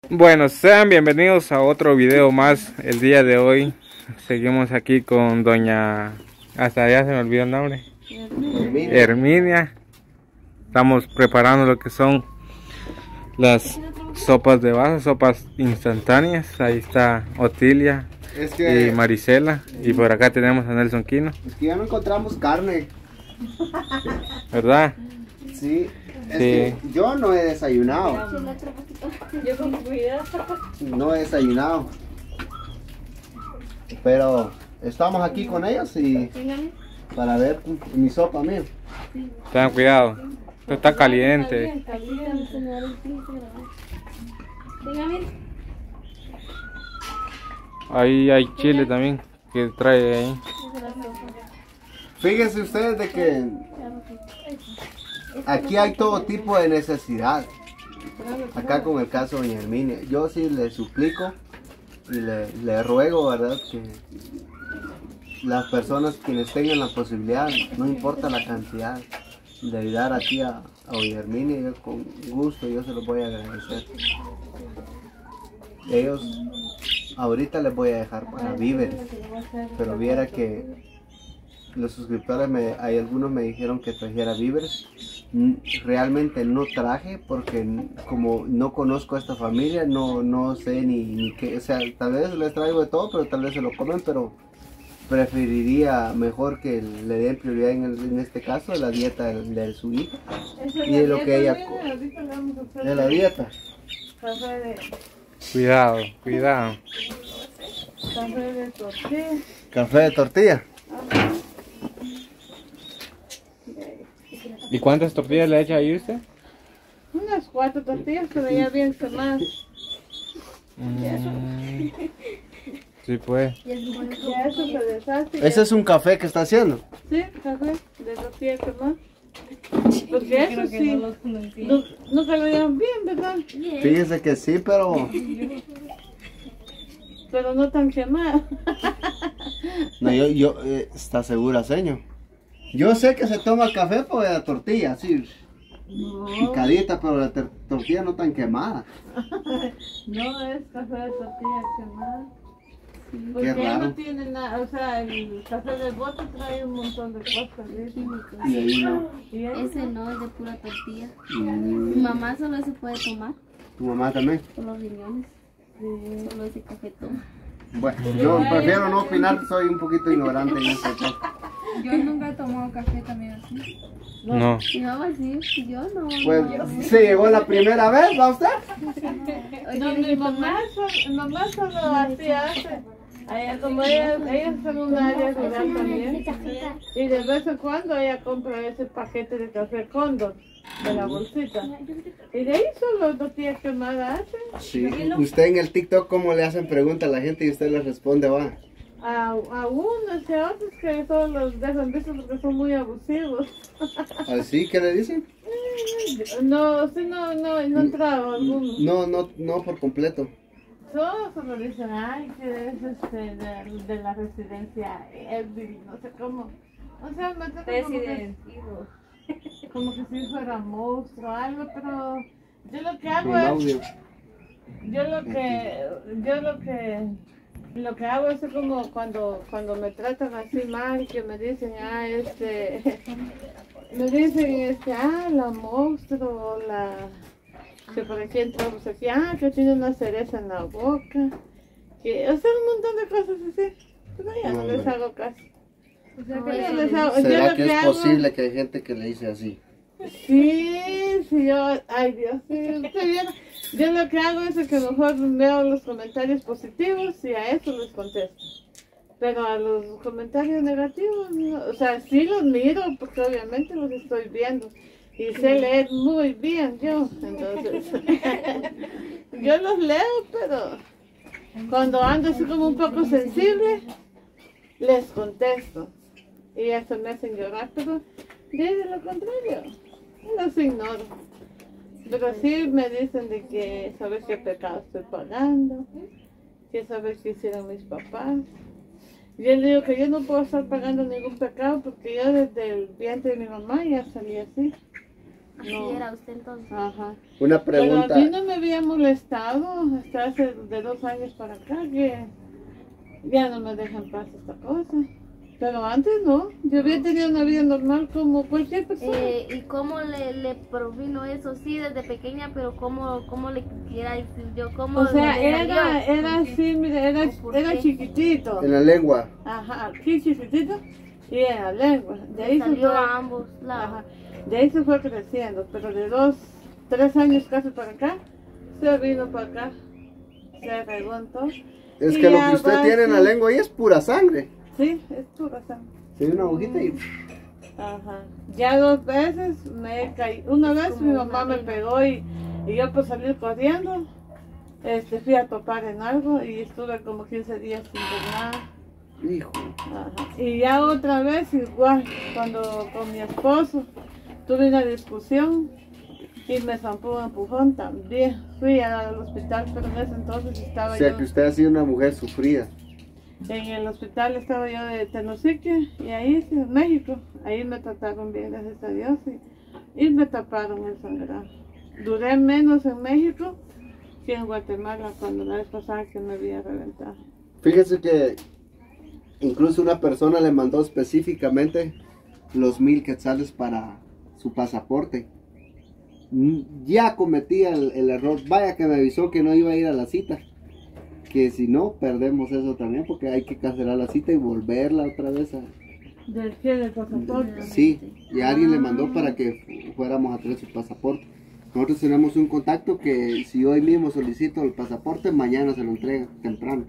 Bueno, sean bienvenidos a otro video más. El día de hoy seguimos aquí con doña, hasta allá se me olvidó el nombre, Herminia. Estamos preparando lo que son las sopas de vaso, sopas instantáneas. Ahí está Otilia y Marisela, y por acá tenemos a Nelson Quino. Es que ya no encontramos carne, ¿verdad? sí. Es Sí. que yo no he desayunado. No he desayunado. Pero estamos aquí con ellos y para ver mi sopa, mío. Tengan cuidado, esto está caliente. Ahí hay chile también que trae ahí. Fíjense ustedes de que aquí hay todo tipo de necesidad. Acá con el caso de doña Herminia, yo sí le suplico y le ruego, ¿verdad? Que las personas quienes tengan la posibilidad, no importa la cantidad, de ayudar aquí a doña Herminia, yo con gusto yo se los voy a agradecer. Ellos, ahorita les voy a dejar para víveres, pero viera que los suscriptores, hay algunos me dijeron que trajera víveres. Realmente no traje porque como no conozco a esta familia, no sé ni qué, o sea, tal vez les traigo de todo, pero tal vez se lo comen, pero preferiría mejor que le den prioridad en este caso de la dieta de su hija y de lo que ella de la dieta. Cuidado, cuidado. Café de tortilla. Café de tortilla. ¿Y cuántas tortillas le echa ahí usted? Unas 4 tortillas, pero ya bien quemadas. Sí, pues. Ya eso se deshace. Ese es un café que está haciendo. Sí, café de tortilla quemada. Porque eso sí, nunca lo dieron bien, ¿verdad? Fíjese que sí, pero no tan quemada. no, yo está segura, señor. Yo sé que se toma café por la tortilla, así picadita, pero la tortilla no tan quemada. No es café de tortilla quemada. Porque Qué ahí raro. no tiene nada, o sea, el café de bote trae un montón de cosas. Y ahí no. Y ahí Ese no es de pura tortilla. Mi mamá solo se puede tomar ¿Tu mamá también? por los riñones. Solo ese café toma. Bueno, yo prefiero no opinar, soy un poquito ignorante en este caso. Yo nunca he tomado café también así. No. Mi mamá sí, yo no. Pues se llegó la primera vez, ¿va usted? no, mi mamá solo así hace. Como ellas son una área rural también. Y de vez en cuando ella compra ese paquete de café Cóndor de la bolsita. Y de ahí solo tortillas quemadas hace. Sí. Usted en el TikTok, ¿cómo le hacen preguntas a la gente y usted les responde, va? A unos y a otros que solo los dejan vistos porque son muy abusivos. ¿Así? ¿Qué le dicen? No, sí, no he entrado algunos. No por completo. Todos solo dicen, ay, que es de la residencia Elvin, no sé cómo. O sea, me tratan como que si fuera monstruo o algo, pero yo lo que hago Con es, audio. lo que hago es como cuando me tratan así mal, que me dicen, me dicen, la monstruo, que por aquí entramos aquí, que tiene una cereza en la boca, que, o sea, un montón de cosas así, pero ya no les hago caso. O sea ¿Será que es posible que hay gente que le dice así? Sí, ay Dios, yo lo que hago es que mejor veo los comentarios positivos y a eso les contesto. Pero a los comentarios negativos, no, o sea, sí los miro porque obviamente los estoy viendo. Y sé leer muy bien yo, entonces yo los leo, pero cuando ando así como un poco sensible, les contesto. Y eso me hacen llorar, pero de lo contrario, los ignoro. Pero sí me dicen de que sabes qué pecado estoy pagando, que sabes qué hicieron mis papás. Yo le digo que yo no puedo estar pagando ningún pecado porque yo desde el vientre de mi mamá ya salí así. Así No. era usted entonces. Ajá. Una Pero a pregunta. mí no me había molestado hasta hace de 2 años para acá que ya no me dejan en paz esta cosa. Pero antes no, yo había tenido una vida normal como cualquier persona. ¿Y cómo le provino eso? Sí, desde pequeña, pero ¿cómo le quiera decir yo? ¿Cómo O sea, le salió? era así, mire, ¿Por era qué? chiquitito. En la lengua. Ajá, aquí chiquitito y en la lengua. De ahí se Salió fue, a ambos lados. ajá, de ahí se fue creciendo, pero de 2, 3 años casi para acá, se vino para acá, se regó en todo. Es Y que lo ya que usted va tiene en la así. lengua ahí es pura sangre. Sí, es pura sangre. Tiene una agujita y... Ajá. Ya 2 veces me he caído. Una vez como mi una mamá me vena. pegó y yo por salir corriendo, fui a topar en algo y estuve como 15 días sin ver nada. Hijo. Ajá. Y ya otra vez igual, cuando con mi esposo tuve una discusión y me zampó un empujón también. Fui al hospital, pero en ese entonces estaba O sea yo, que usted ha sido una mujer sufrida. en el hospital estaba yo de Tenosique y ahí sí, en México. Ahí me trataron bien, gracias a Dios, y me taparon el sangrado. Duré menos en México que en Guatemala cuando la vez pasada que me había reventado. Fíjese que incluso una persona le mandó específicamente los 1000 quetzales para su pasaporte. Ya cometía el error. Vaya que me avisó que no iba a ir a la cita. Que si no, perdemos eso también porque hay que cancelar la cita y volverla otra vez a... ¿Del qué? ¿Del pasaporte? Sí, y alguien le mandó para que fuéramos a traer su pasaporte. Nosotros tenemos un contacto que si hoy mismo solicito el pasaporte, mañana se lo entrega temprano.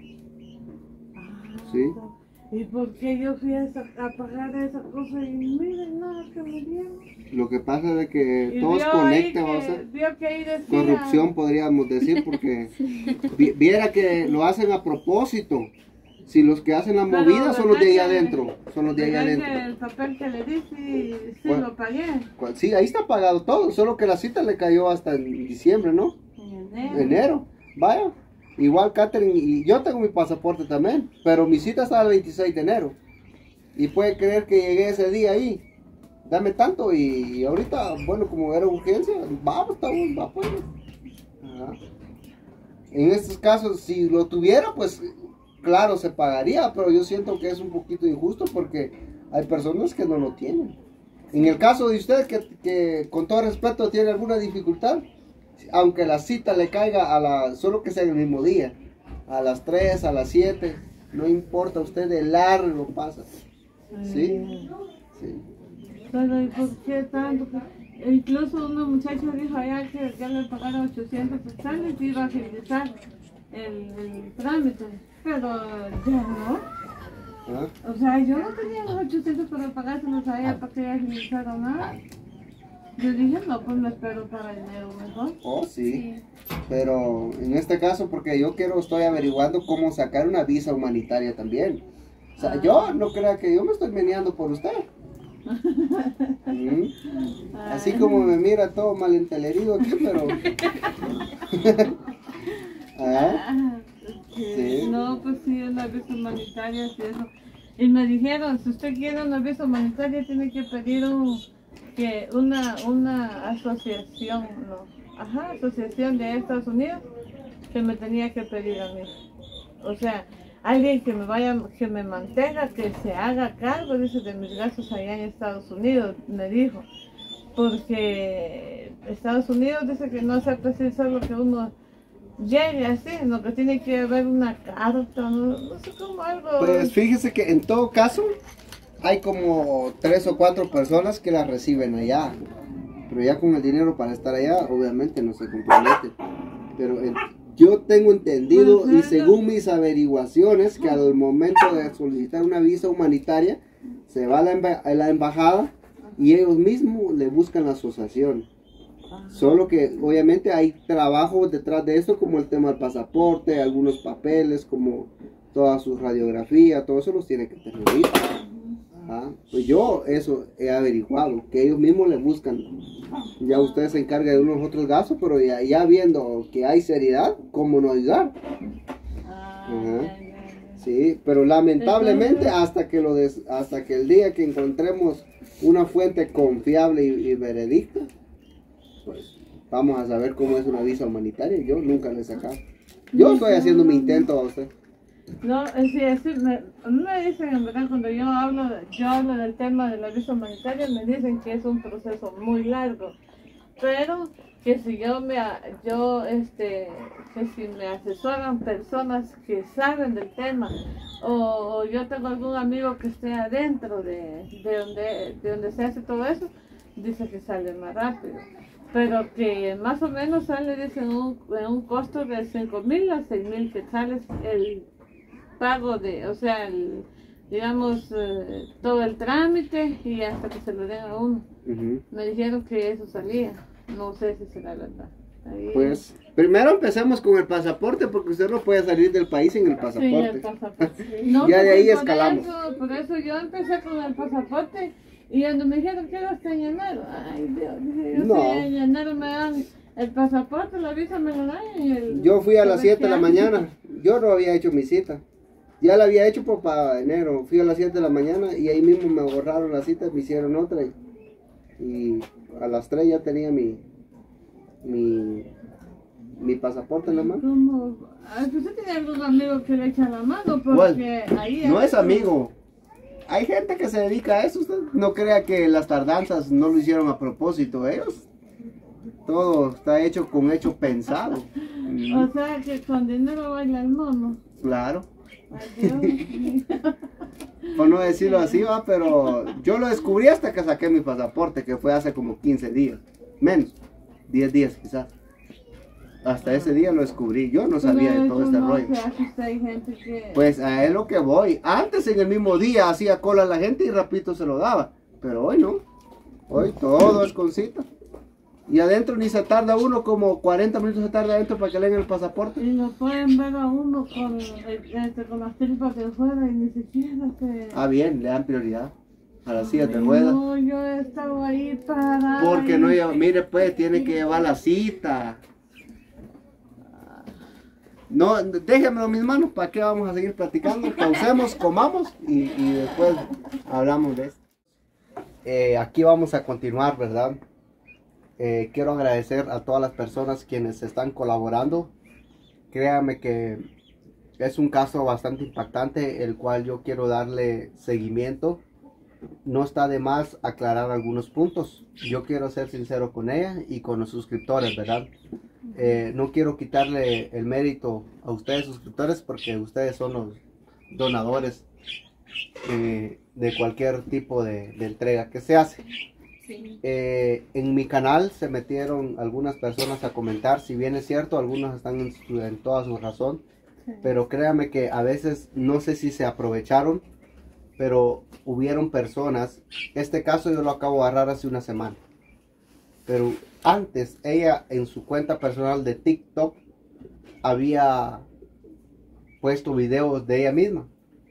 Sí. ¿Y por qué yo fui a pagar esa cosa y miren nada que me dieron? Lo que pasa es de que Y todos vio conectan, ahí o que- sea, vio que ahí decía, corrupción podríamos decir, porque viera que lo hacen a propósito. Si los que hacen la Pero, movida son los de ahí ¿verdad que- adentro, son los de ahí ¿verdad que adentro. el papel que le di sí Bueno. lo pagué? Sí, ahí está pagado todo, solo que la cita le cayó hasta en diciembre, ¿no? En enero. Enero, vaya. Igual Catherine, y yo tengo mi pasaporte también, pero mi cita está el 26 de enero. Y puede creer que llegué ese día ahí. Dame tanto y ahorita, bueno, como era urgencia, vamos, está bueno, va pues. Ajá. En estos casos, si lo tuviera, pues claro, se pagaría, pero yo siento que es un poquito injusto porque hay personas que no lo tienen. En el caso de usted, que con todo respeto tiene alguna dificultad, aunque la cita le caiga solo que sea en el mismo día, a las 3, a las 7, no importa, usted de largo pasa. ¿Sí? Sí. Pero ¿y por qué tanto? Incluso una muchacha dijo allá que ya le pagaron 800 quetzales y iba a agilizar el trámite. Pero ya no. ¿Ah? O sea, yo no tenía los 800 para pagárselos a ella para que ella agilizara nada. Yo dije, no, pues me espero para enero mejor. Oh, sí. Pero en este caso, porque yo estoy averiguando cómo sacar una visa humanitaria también. O sea, yo no crea que yo me estoy meneando por usted. Así como me mira todo malentendido aquí, pero... ¿Ah? Sí. No, pues sí, una visa humanitaria y eso. Y me dijeron, si usted quiere una visa humanitaria, tiene que pedir una asociación, no. Ajá, asociación de Estados Unidos, que me tenía que pedir a mí. O sea, alguien que me mantenga, que se haga cargo, dice, de mis gastos allá en Estados Unidos, me dijo. Porque Estados Unidos dice que no acepta así solo que uno llegue así, sino que tiene que haber una carta, no sé cómo algo. Pues fíjese que en todo caso hay como 3 o 4 personas que la reciben allá, pero ya con el dinero para estar allá obviamente no se compromete. Pero yo tengo entendido y según mis averiguaciones que al momento de solicitar una visa humanitaria se va a la embajada y ellos mismos le buscan la asociación. Solo que obviamente hay trabajo detrás de esto, como el tema del pasaporte, algunos papeles, como toda su radiografía, todo eso los tiene que tener listo. Ajá. Pues yo eso he averiguado, que ellos mismos le buscan. Ya usted se encarga de unos otros gastos, pero ya viendo que hay seriedad, ¿cómo no ayudar? Ajá. Sí, pero lamentablemente hasta que el día que encontremos una fuente confiable y veredicta, pues vamos a saber cómo es una visa humanitaria. Yo nunca la he sacado. Yo estoy haciendo mi intento a usted. No, sí, a mí me dicen, en verdad, cuando yo hablo del tema de la visa humanitaria, me dicen que es un proceso muy largo, pero que si que si me asesoran personas que saben del tema, o yo tengo algún amigo que esté adentro de donde se hace todo eso, dice que sale más rápido. Pero que más o menos sale, dicen, un costo de 5,000 a 6,000 quetzales el pago o sea, digamos, todo el trámite y hasta que se lo den a uno. Me dijeron que eso salía, no sé si será verdad. Ahí... Pues, primero empecemos con el pasaporte, porque usted no puede salir del país sin el pasaporte. Sí, el pasaporte. No, ya de ahí por escalamos. Por eso yo empecé con el pasaporte y cuando me dijeron que ibas a enero, ay Dios, dije yo, No. si en enero me dan el pasaporte, la visa me lo dan y el... Yo fui a las 7 de la mañana, yo no había hecho mi cita. Ya la había hecho para enero, fui a las 7 de la mañana y ahí mismo me borraron la cita, me hicieron otra y a las 3 ya tenía mi pasaporte en la mano. ¿Cómo? ¿Usted tiene algún amigo que le echa la mano? Porque ahí... No es amigo. Hay gente que se dedica a eso. Usted no crea que las tardanzas no lo hicieron a propósito. Ellos, todo está hecho con hecho pensado. O sea que con dinero baila el mono. Claro. Adiós. Por no decirlo así, va, pero yo lo descubrí hasta que saqué mi pasaporte, que fue hace como 15 días. Menos, 10 días quizás. Hasta ese día lo descubrí, yo no sabía de todo este rollo. Pues a él lo que voy. Antes en el mismo día hacía cola a la gente y rapidito se lo daba. Pero hoy no. Hoy todo es con cita. Y adentro ni se tarda uno, como 40 minutos se tarda adentro para que le den el pasaporte. Y lo pueden ver a uno con las tripas de fuera y ni siquiera se... Ah, bien, le dan prioridad a las sillas de ruedas. No, yo he estado ahí para... Porque no lleva, mire pues, tiene que llevar la cita. No, déjenmelo en mis manos, ¿para qué vamos a seguir platicando? Pausemos, comamos y después hablamos de esto. Aquí vamos a continuar, ¿verdad? Quiero agradecer a todas las personas quienes están colaborando. Créanme que es un caso bastante impactante, el cual yo quiero darle seguimiento. No está de más aclarar algunos puntos. Yo quiero ser sincero con ella y con los suscriptores, ¿verdad? No quiero quitarle el mérito a ustedes suscriptores, porque ustedes son los donadores de cualquier tipo de entrega que se hace. Sí. En mi canal se metieron algunas personas a comentar, si bien es cierto, algunos están en toda su razón, sí. Pero créanme que a veces no sé si se aprovecharon, pero hubieron personas, este caso yo lo acabo de agarrar hace una semana, pero antes ella en su cuenta personal de TikTok había puesto videos de ella misma,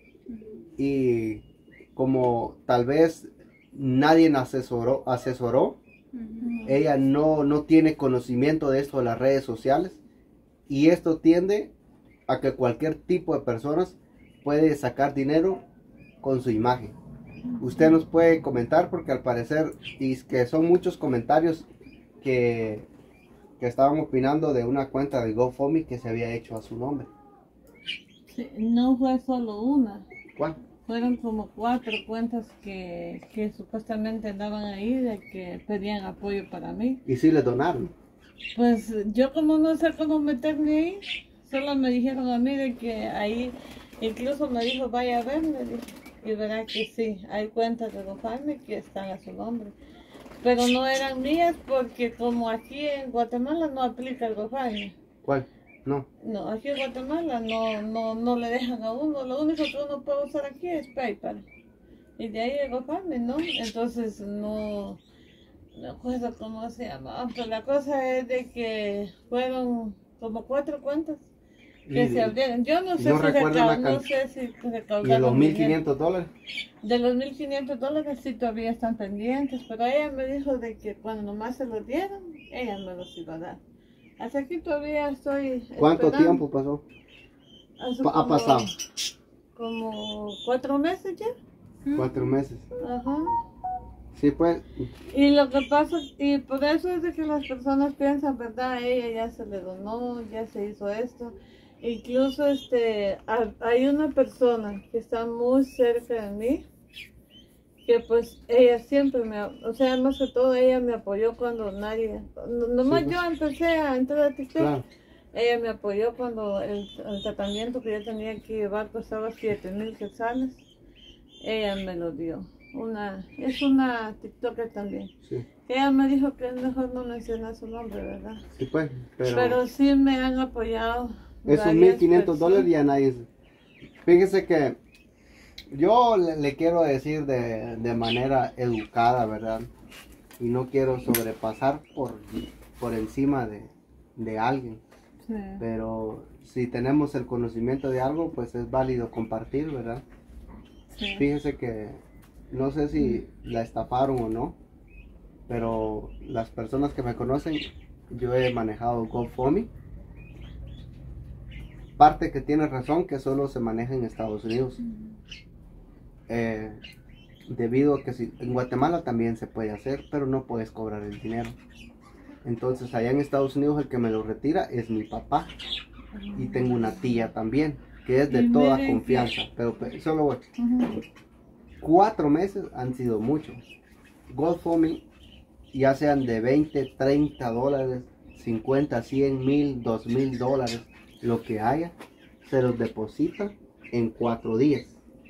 y como tal vez nadie la asesoró, ella no tiene conocimiento de esto de las redes sociales, y esto tiende a que cualquier tipo de personas puede sacar dinero con su imagen. Usted nos puede comentar, porque al parecer, y que son muchos comentarios que estaban opinando de una cuenta de GoFundMe que se había hecho a su nombre. Sí, no fue solo una. ¿Cuál? Fueron como 4 cuentas que supuestamente andaban ahí, de que pedían apoyo para mí. ¿Y si le donaron? Pues yo como no sé cómo meterme ahí, solo me dijeron a mí de que ahí, incluso me dijo vaya a ver, me dijo, y verá que sí, hay cuentas de GoFundMe que están a su nombre. Pero no eran mías, porque como aquí en Guatemala no aplica el GoFundMe. ¿Cuál? No. No, aquí en Guatemala no le dejan a uno. Lo único que uno puede usar aquí es PayPal. Y de ahí el GoFundMe, ¿no? Entonces no recuerdo cómo se llamaba. Pero la cosa es de que fueron como 4 cuentas que se abrieron. Yo no sé, no sé si recaudaron. ¿Y de los $1,500? De los $1,500 sí todavía están pendientes, pero ella me dijo de que cuando nomás se los dieron, ella me los iba a dar. Hasta aquí todavía estoy. ¿Cuánto tiempo pasó? Ha pasado. Como 4 meses ya. 4 meses. Ajá. Sí, pues. Y lo que pasa, y por eso es de que las personas piensan, ¿verdad? Ella ya se le donó, ya se hizo esto. Incluso hay una persona que está muy cerca de mí, que pues ella siempre o sea, más que todo ella me apoyó cuando nadie, nomás Sí, pues. yo empecé a entrar a TikTok. Claro. Ella me apoyó cuando el tratamiento que yo tenía que llevar costaba 7,000 quetzales. Ella me lo dio. Es una TikToker también. Sí. Ella me dijo que es mejor no mencionar su nombre, ¿verdad? Sí, pues. Pero sí me han apoyado. Esos varias $1,500 personas. ya nadie. Fíjese que yo le quiero decir de manera educada, ¿verdad? Y no quiero sobrepasar por encima de alguien. Sí. Pero si tenemos el conocimiento de algo, pues es válido compartir, ¿verdad? Sí. Fíjese que no sé si la estafaron o no, pero las personas que me conocen, yo he manejado GoFundMe. Parte que tiene razón que solo se maneja en Estados Unidos. Debido a que en Guatemala también se puede hacer, pero no puedes cobrar el dinero. Entonces allá en Estados Unidos el que me lo retira es mi papá. Y tengo una tía también, que es de Y toda miren confianza. Pero solo voy. Ujú. 4 meses han sido muchos. GoFundMe, ya sean de 20, 30 dólares, 50, 100, 1,000, 2,000 dólares, lo que haya, se los deposita en 4 días.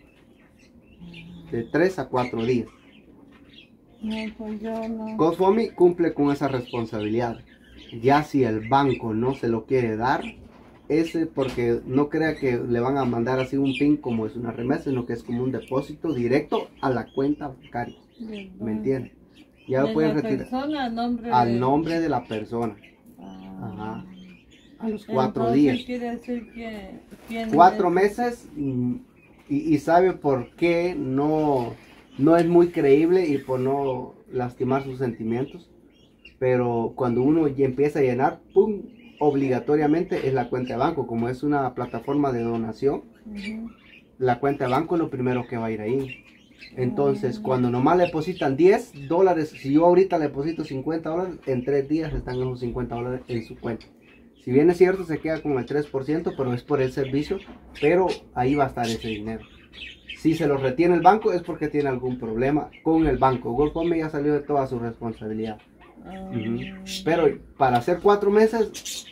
De 3 a 4 días. No, pues yo no. GoFundMe cumple con esa responsabilidad. Ya si el banco no se lo quiere dar, porque no crea que le van a mandar así un PIN como es una remesa, sino que es como un depósito directo a la cuenta bancaria. ¿Me entiende? Ya lo pueden retirar al nombre de la persona. Ajá. A los 4 días. Quiere decir que 4 meses y sabe por qué no es muy creíble y por no lastimar sus sentimientos. Pero cuando uno ya empieza a llenar, ¡pum!, obligatoriamente es la cuenta de banco. Como es una plataforma de donación, la cuenta de banco es lo primero que va a ir ahí. Entonces, cuando nomás le depositan 10 dólares, si yo ahorita le deposito 50 dólares, en 3 días están esos 50 dólares en su cuenta. Si bien es cierto, se queda con el 3%, pero es por el servicio, pero ahí va a estar ese dinero. Si se lo retiene el banco, es porque tiene algún problema con el banco. GoFundMe ya salió de toda su responsabilidad. Pero para hacer 4 meses,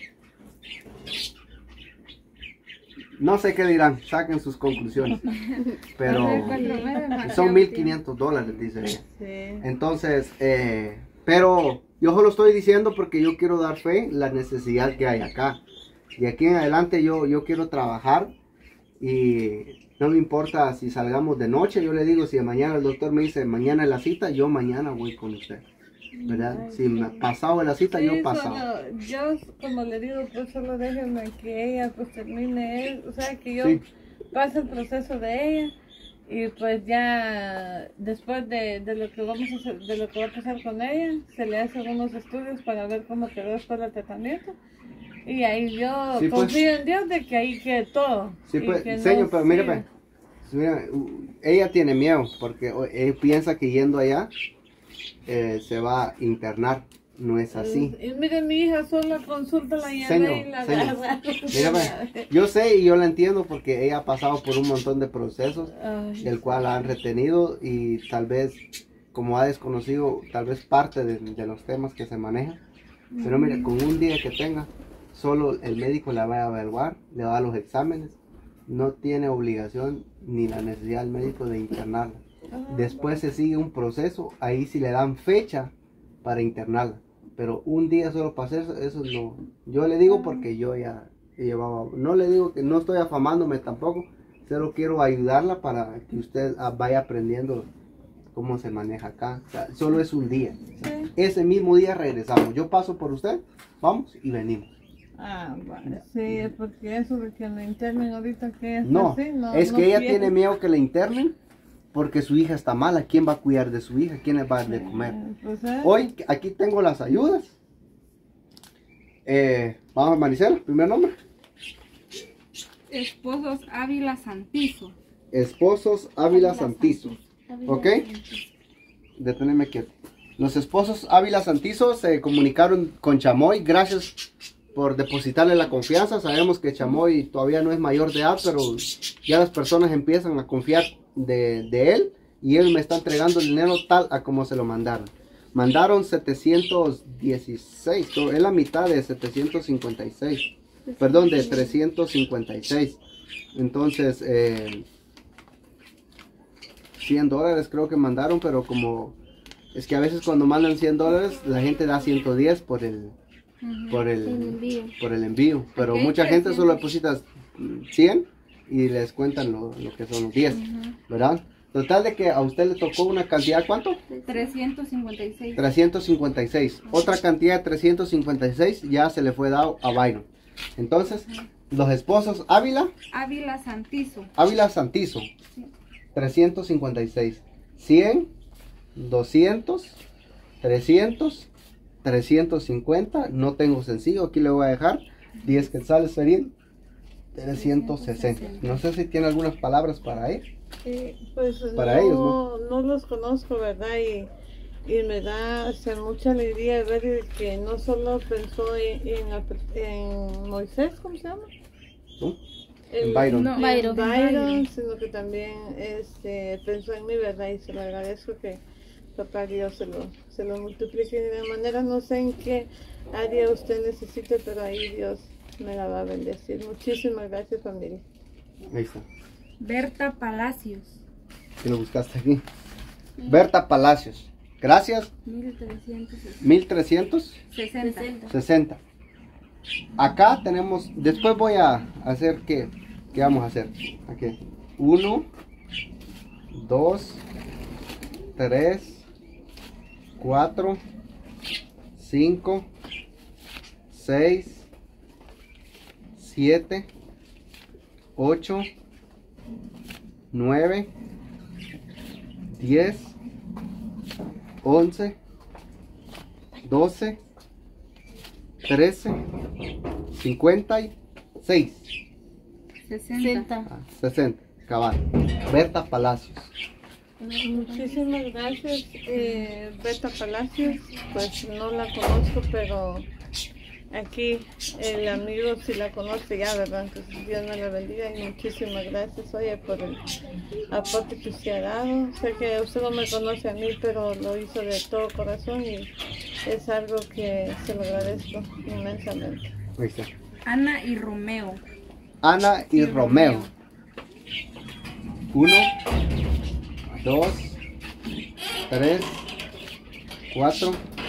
no sé qué dirán, saquen sus conclusiones. Pero son 1,500 dólares, dice ella. Sí. Entonces, pero yo solo estoy diciendo porque yo quiero dar fe en la necesidad que hay acá. De aquí en adelante yo quiero trabajar y no me importa si salgamos de noche. Yo le digo, si mañana el doctor me dice mañana es la cita, yo mañana voy con usted, ¿verdad? Si me pasado de la cita, Sí, yo pasado. yo como le digo, pues solo déjenme que ella pues termine, o sea, que yo Sí. pase el proceso de ella y pues ya después de lo que vamos a hacer, de lo que va a pasar con ella, se le hacen unos estudios para ver cómo quedó después del tratamiento y ahí yo Sí, pues. confío en Dios de que ahí quede todo. Sí, y pues, que no señor, pero mire, siga. pues, mira, ella tiene miedo porque él piensa que yendo allá se va a internar. No es así. Y mire, mi hija solo consulta la llave Señor, y la señor. agarra. Mira, pues, yo sé y yo la entiendo porque ella ha pasado por un montón de procesos, Ay, el cual la han retenido y tal vez, como ha desconocido, tal vez parte de los temas que se manejan. Pero mire, con un día que tenga, solo el médico la va a evaluar, le va a dar los exámenes, no tiene obligación ni la necesidad del médico de internarla. Después se sigue un proceso, ahí sí le dan fecha para internarla. Pero un día solo para hacer eso no. Yo le digo porque yo ya llevaba, no le digo que no estoy afamándome tampoco, solo quiero ayudarla para que usted vaya aprendiendo cómo se maneja acá. O sea, solo es un día. O sea, ese mismo día regresamos. Yo paso por usted, vamos y venimos. Ah, bueno, sí, porque eso de que me internen ahorita que es No, así, no. es no que ella quiero. tiene miedo que la internen porque su hija está mala. ¿Quién va a cuidar de su hija? ¿Quién le va a dar de comer? Pues, Hoy aquí tengo las ayudas. Vamos a Maricela, primer nombre. Esposos Ávila Santizo. Esposos Ávila Santizo. ¿Ok? detenerme quieto. Los esposos Ávila Santizo se comunicaron con Chamoy. Gracias por depositarle la confianza. Sabemos que Chamoy todavía no es mayor de edad, pero ya las personas empiezan a confiar de él. Y él me está entregando el dinero tal a como se lo mandaron. Mandaron 716, es la mitad de 756. Perdón, de 356. Entonces, $100 creo que mandaron, pero como es que a veces cuando mandan $100 la gente da 110 por el envío, pero mucha gente solo deposita 100 y les cuentan lo que son los 10, ¿verdad? Total de que a usted le tocó una cantidad, ¿cuánto? 356. 356. Otra cantidad de 356 ya se le fue dado a Byron. Entonces, los esposos Ávila Santizo. Ávila Santizo, 356, 100, 200, 300, 350, no tengo sencillo, aquí le voy a dejar 10 quetzales serían 360. No sé si tiene algunas palabras para él. Pues Para ellos, ¿no? No los conozco, ¿verdad? Y me da mucha alegría ver que no solo pensó en Moisés, ¿cómo se llama? ¿No? En Byron. No, En Byron. Byron, sino que también pensó en mí, ¿verdad? Y se lo agradezco que papá Dios se lo multiplique de una manera. No sé en qué área usted necesite, pero ahí Dios me la va a bendecir. Muchísimas gracias, familia. Ahí está. Berta Palacios. Si lo buscaste aquí. Berta Palacios. Gracias. 1360. Acá tenemos. Después voy a hacer ¿qué vamos a hacer? Aquí. 1, 2, 3, 4, 5, 6, 7, 8, 9, 10, 11, 12, 13, 56, 60. 60, cabal. Berta Palacios. Muchísimas gracias, Berta Palacios. Pues no la conozco, pero aquí el amigo sí la conoce ya, ¿verdad? Entonces Dios me la bendiga y muchísimas gracias, oye, por el aporte que usted ha dado. Sé que usted no me conoce a mí, pero lo hizo de todo corazón y es algo que se lo agradezco inmensamente. Ahí está. Ana y Romeo. Ana y Romeo. 1, 2, 3, 4,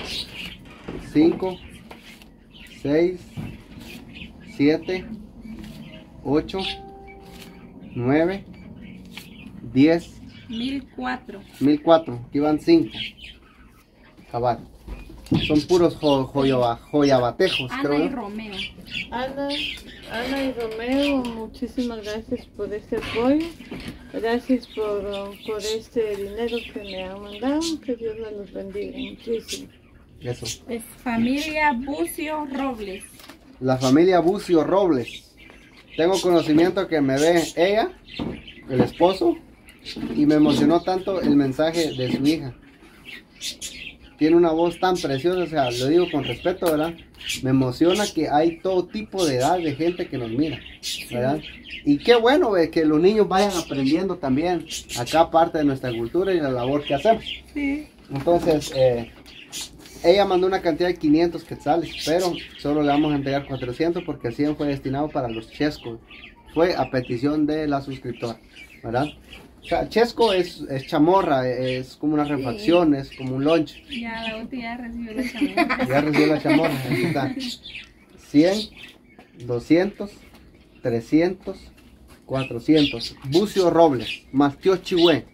5, 6, 7, 8, 9, 10, 1004. 1004, aquí van 5. Cabal. Son puros joyabatejos, Ana creo y yo. Romeo. Ana y Romeo, muchísimas gracias por este apoyo, gracias por este dinero que me han mandado, que Dios me los bendiga muchísimo. Eso. Es familia Bucio Robles. La familia Bucio Robles. Tengo conocimiento que me ve ella, el esposo, y me emocionó tanto el mensaje de su hija. Tiene una voz tan preciosa, o sea, lo digo con respeto, ¿verdad? Me emociona que hay todo tipo de edad de gente que nos mira, ¿verdad? Y qué bueno que los niños vayan aprendiendo también acá parte de nuestra cultura y la labor que hacemos. Sí. Entonces, ella mandó una cantidad de 500 quetzales, pero solo le vamos a entregar 400 porque el 100 fue destinado para los chescos. Fue a petición de la suscriptora, ¿verdad? O sea, chesco es chamorra, es como una refacción, es como un lunch. Ya la botella recibió la chamorra. Ya recibió la chamorra, aquí está. 100, 200, 300, 400. Bucio Robles, más tío Chihué.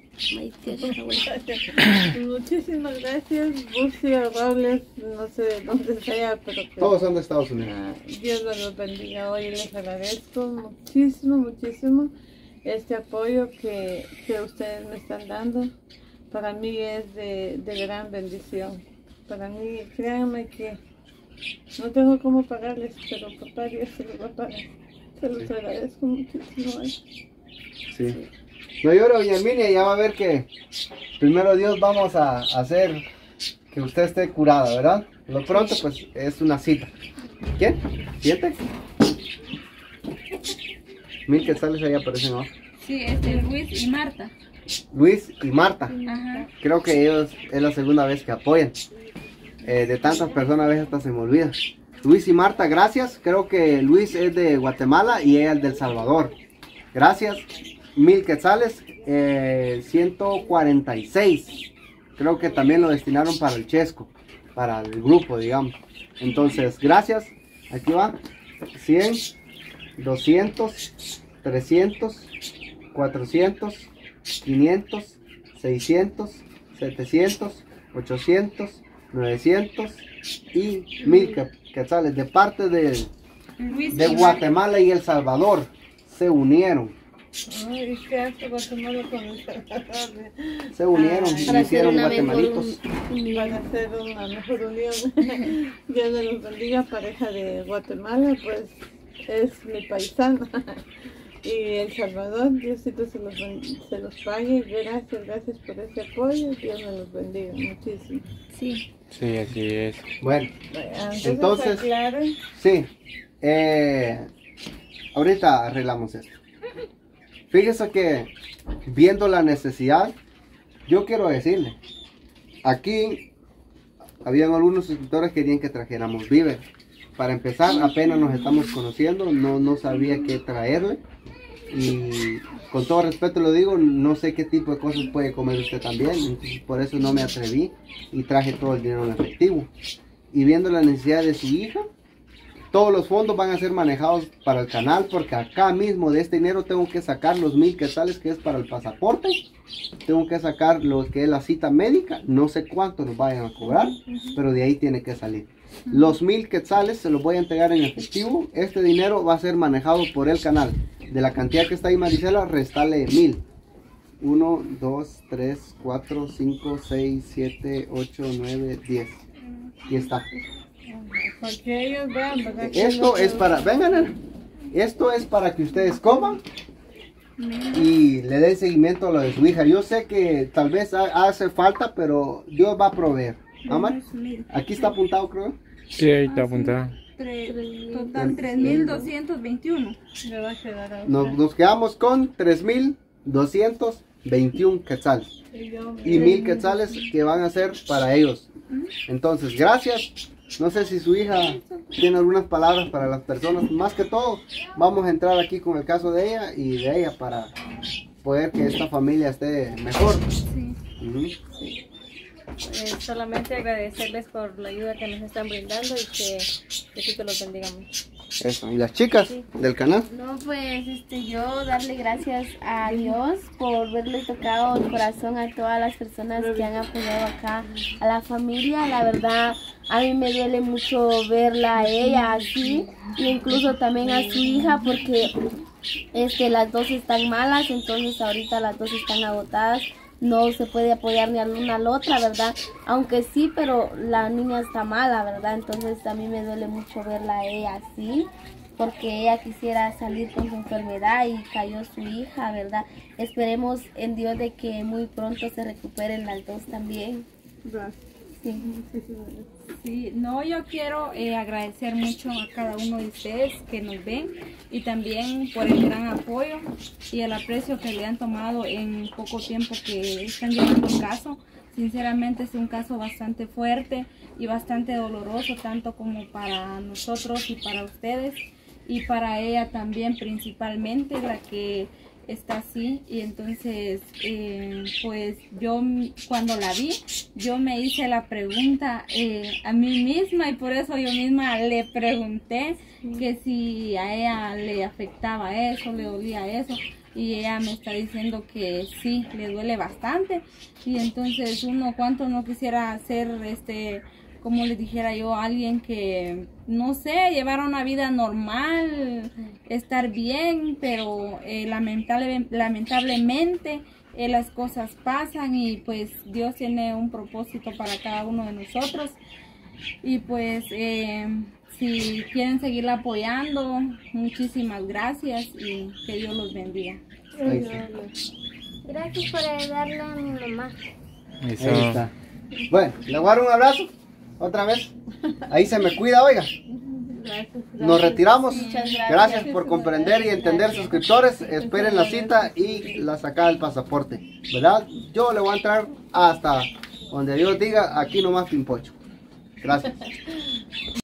Muchísimas gracias, Bucio Robles, no sé de dónde sea, pero que Todos son de Estados Unidos. Dios me los bendiga hoy, les agradezco muchísimo este apoyo que ustedes me están dando. Para mí es de gran bendición. Para mí, créanme que no tengo cómo pagarles, pero papá Dios se los va a pagar. Se los agradezco muchísimo. Sí. No llore, doña Herminia, ya va a ver que primero Dios vamos a hacer que usted esté curada, ¿verdad? Lo pronto pues es una cita. ¿Quién? ¿Siete? 1000 quetzales ahí aparecen, ¿no? Sí, Luis y Marta. Luis y Marta. Ajá. Creo que ellos es la segunda vez que apoyan. De tantas personas a veces hasta se me olvida. Luis y Marta, gracias. Creo que Luis es de Guatemala y ella es del Salvador. Gracias. 1000 quetzales. 146. Creo que también lo destinaron para el Chesco, para el grupo, digamos. Entonces, gracias. Aquí va. 100, 200, 300, 400, 500, 600, 700, 800, 900 y 1000 quetzales de parte de Guatemala y El Salvador. Se unieron. Ay, ¿qué hace Guatemala con El Salvador? Se unieron y Para hacer hicieron una mejor guatemalitos. Para hacer una mejor unión. Dios de los bendiga, pareja de Guatemala, pues es mi paisana. Y El Salvador, Diosito se los pague. Gracias por ese apoyo. Dios me los bendiga muchísimo. Sí. Sí, así es. Bueno, Entonces, aclaren. sí. Ahorita arreglamos esto. Fíjese que viendo la necesidad, yo quiero decirle, aquí habían algunos suscriptores que querían que trajéramos víveres. Para empezar, apenas nos estamos conociendo, no sabía qué traerle. Y con todo respeto lo digo, no sé qué tipo de cosas puede comer usted también, entonces por eso no me atreví y traje todo el dinero en efectivo. Y viendo la necesidad de su hija, todos los fondos van a ser manejados para el canal, porque acá mismo de este dinero tengo que sacar los 1000 quetzales que es para el pasaporte, tengo que sacar lo que es la cita médica, no sé cuánto nos vayan a cobrar, pero de ahí tiene que salir. Los 1000 quetzales se los voy a entregar en efectivo, este dinero va a ser manejado por el canal. De la cantidad que está ahí, Marisela, restale 1000. 1, 2, 3, 4, 5, 6, 7, 8, 9, 10. Y está. Porque ellos vean, ¿verdad? Esto es para, vengan, esto es para que ustedes coman y le den seguimiento a lo de su hija. Yo sé que tal vez hace falta, pero Dios va a proveer. Amar, aquí está apuntado, creo. Sí, ahí está apuntado. Total 3.221. Me va a quedar a Nos quedamos con 3.221 quetzales. Y 1000 quetzales que van a ser para ellos. Entonces, gracias. No sé si su hija tiene algunas palabras para las personas. Más que todo, vamos a entrar aquí con el caso de ella y de ella para poder que esta familia esté mejor. Sí. Ujú. Solamente agradecerles por la ayuda que nos están brindando y que Diosito los bendiga mucho. Eso. ¿Y las chicas del canal? No, pues yo darle gracias a Dios por haberle tocado el corazón a todas las personas que han apoyado acá, a la familia. La verdad, a mí me duele mucho verla a ella así, e incluso también a su hija, porque las dos están malas, entonces ahorita las dos están agotadas. No se puede apoyar ni a la una a la otra, ¿verdad? Aunque sí, pero la niña está mala, ¿verdad? Entonces a mí me duele mucho verla a ella así, porque ella quisiera salir con su enfermedad y cayó su hija, ¿verdad? Esperemos en Dios de que muy pronto se recuperen las dos también. Sí. Sí, no, yo quiero agradecer mucho a cada uno de ustedes que nos ven y también por el gran apoyo y el aprecio que le han tomado en poco tiempo que están llevando el caso. Sinceramente es un caso bastante fuerte y bastante doloroso, tanto como para nosotros y para ustedes y para ella también, principalmente la que está así. Y entonces pues yo cuando la vi, yo me hice la pregunta a mí misma, y por eso yo misma le pregunté que si a ella le afectaba eso, le dolía eso, y ella me está diciendo que sí, le duele bastante. Y entonces uno, cuánto no quisiera ser como les dijera yo, alguien que, no sé, llevar una vida normal, estar bien, pero lamentablemente las cosas pasan y pues Dios tiene un propósito para cada uno de nosotros. Y pues si quieren seguirla apoyando, muchísimas gracias y que Dios los bendiga. Ahí está. Gracias por ayudarle a mi mamá. Eso. Ahí está. Bueno, le voy a dar un abrazo. Otra vez. Ahí se me cuida, oiga. Nos retiramos. Gracias por comprender y entender, suscriptores. Esperen la cita y la sacada del pasaporte. ¿Verdad? Yo le voy a entrar hasta donde Dios diga, aquí nomás Pimpocho. Gracias.